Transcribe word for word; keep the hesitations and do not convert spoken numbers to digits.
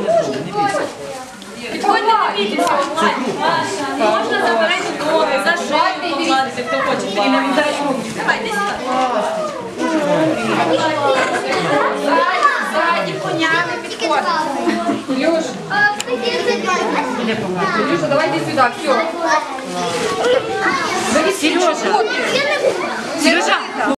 Підходьте, не бійтеся. Можна заберете ноги, за шию погладити, хто хоче. Давайте сюди. Ззаді коня не підходить. Ілюш. Ілюша, давайте сюди, все. Сережа. Сережа.